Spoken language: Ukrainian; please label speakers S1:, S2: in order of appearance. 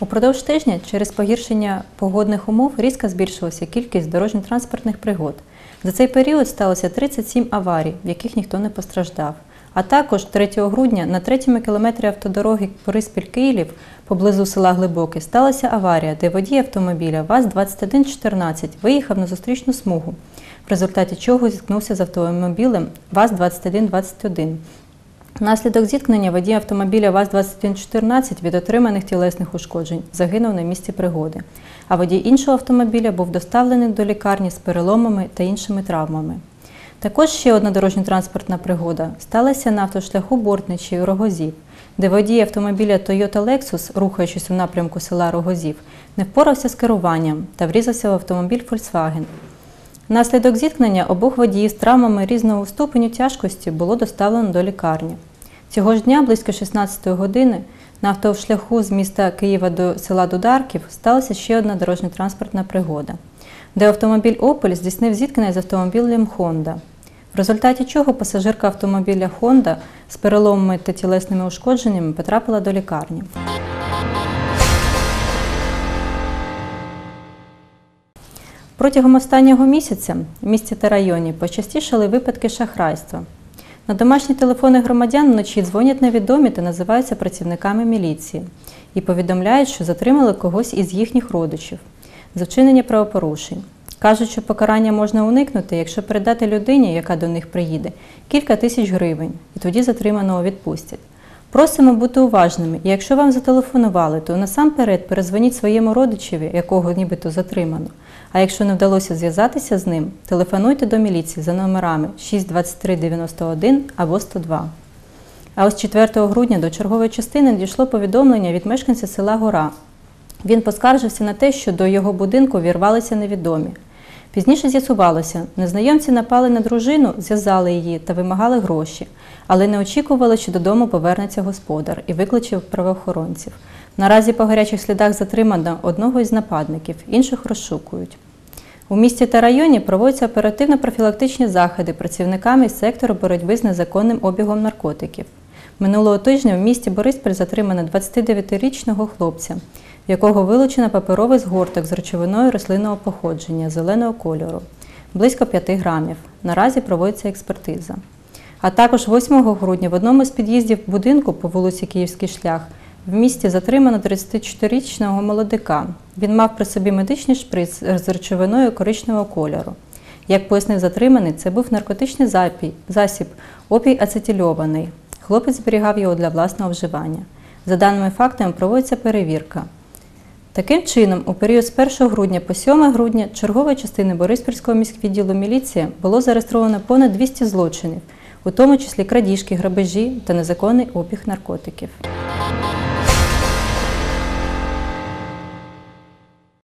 S1: Упродовж тижня через погіршення погодних умов різко збільшилася кількість дорожньо-транспортних пригод. За цей період сталося 37 аварій, в яких ніхто не постраждав. А також 3 грудня на 3-му кілометрі автодороги Бориспіль-Київ поблизу села Глибоке сталася аварія, де водій автомобіля ВАЗ-2114 виїхав на зустрічну смугу, в результаті чого зіткнувся з автомобілем ВАЗ-2121. Внаслідок зіткнення водій автомобіля ВАЗ-2114 від отриманих тілесних ушкоджень загинув на місці пригоди, а водій іншого автомобіля був доставлений до лікарні з переломами та іншими травмами. Також ще одна дорожньо-транспортна пригода сталася на автошляху Бортничі – Рогозів, де водій автомобіля Toyota Lexus, рухаючись у напрямку села Рогозів, не впорався з керуванням та врізався в автомобіль Volkswagen. Внаслідок зіткнення обох водіїв з травмами різного ступеню тяжкості було доставлено до лікарні. Цього ж дня, близько 16-ї години, на автошляху з міста Києва до села Дударків сталася ще одна дорожньо-транспортна пригода, де автомобіль Opel здійснив зіткнення з автомобілем Honda, в результаті чого пасажирка автомобіля Honda з переломами та тілесними ушкодженнями потрапила до лікарні. Протягом останнього місяця в місті та районі почастішали випадки шахрайства. На домашні телефони громадян вночі дзвонять невідомі та називаються працівниками міліції і повідомляють, що затримали когось із їхніх родичів за вчинення правопорушень. Кажуть, що покарання можна уникнути, якщо передати людині, яка до них приїде, кілька тисяч гривень, і тоді затриманого відпустять. Просимо бути уважними, і якщо вам зателефонували, то насамперед перезвоніть своєму родичеві, якого нібито затримано. А якщо не вдалося зв'язатися з ним, телефонуйте до міліції за номерами 623 91 або 102. А ось 4 грудня до чергової частини надійшло повідомлення від мешканця села Гора. Він поскаржився на те, що до його будинку вірвалися невідомі. Пізніше з'ясувалося, незнайомці напали на дружину, зв'язали її та вимагали гроші, але не очікували, що додому повернеться господар і викличе правоохоронців. Наразі по гарячих слідах затримано одного із нападників, інших розшукують. У місті та районі проводяться оперативно-профілактичні заходи працівниками із сектору боротьби з незаконним обігом наркотиків. Минулого тижня в місті Бориспіль затримано 29-річного хлопця, в якого вилучено паперовий згорток з речовиною рослинного походження зеленого кольору, близько 5 грамів. Наразі проводиться експертиза. А також 8 грудня в одному з під'їздів будинку по вулиці Київський шлях в місті затримано 34-річного молодика. Він мав при собі медичний шприц з речовиною коричневого кольору. Як пояснив затриманий, це був наркотичний засіб опій ацетильований. Хлопець зберігав його для власного вживання. За даними фактами проводиться перевірка. Таким чином, у період з 1 грудня по 7 грудня чергової частини Бориспільського міськвідділу міліції було зареєстровано понад 200 злочинів, у тому числі крадіжки, грабежі та незаконний обіг наркотиків.